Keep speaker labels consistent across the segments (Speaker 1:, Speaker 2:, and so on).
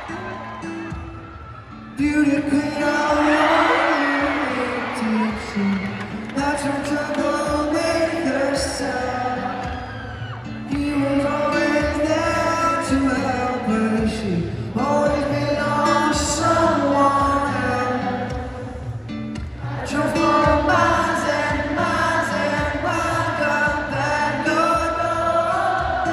Speaker 1: Beauty queen of temptation, not some trouble with herself. He was always there to help her. She always belonged to someone else. I drove for miles and miles and wound up at your door.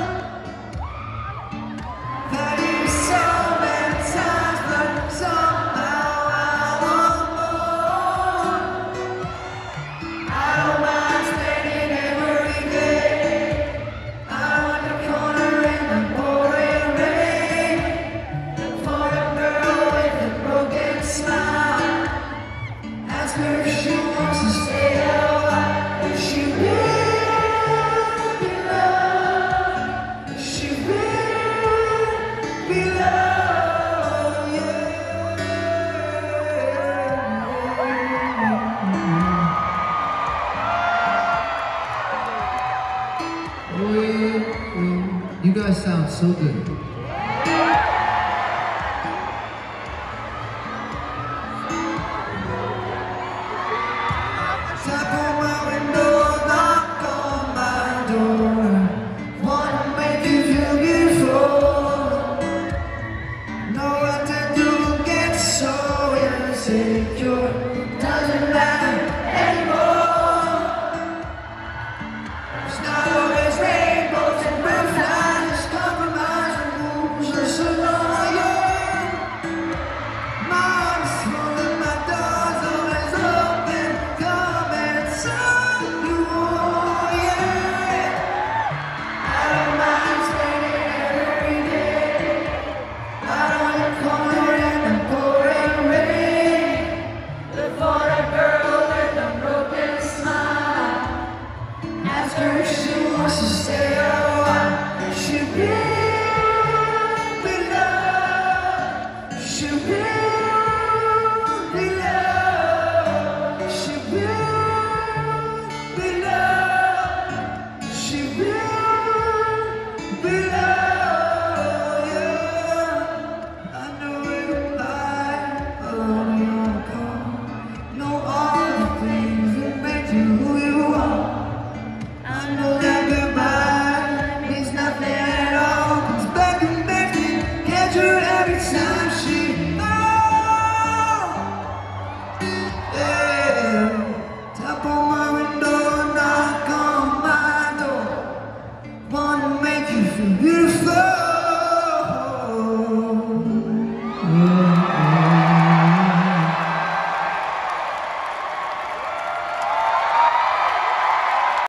Speaker 1: That is so many times, but somehow I want more. I don't mind spending every day out on the corner in the pouring rain. For a girl with a broken smile, ask her if she wants to stay a while. If she will be loved, if she will be loved, yeah. Oh yeah, you guys sound so good. Tap on my window, knock on my door. Wanna make you feel beautiful. Know what to do, get so insecure. Doesn't matter anymore. It's not always rainbows and butterflies. It's compromise and rules. Just a lawyer. My heart is full and my door's always open. Come and tell you all, yeah. I don't mind spending every day out on the corner in the pouring rain. Look for a girl with a broken smile. Ask her if she wants to stay a while. She will be loved. She will be loved. She will be loved. She will be loved, yeah. I know you lie on your call. Know all the things that make you who you are. I know that goodbye means nothing at all. It's back and back, catch her every time.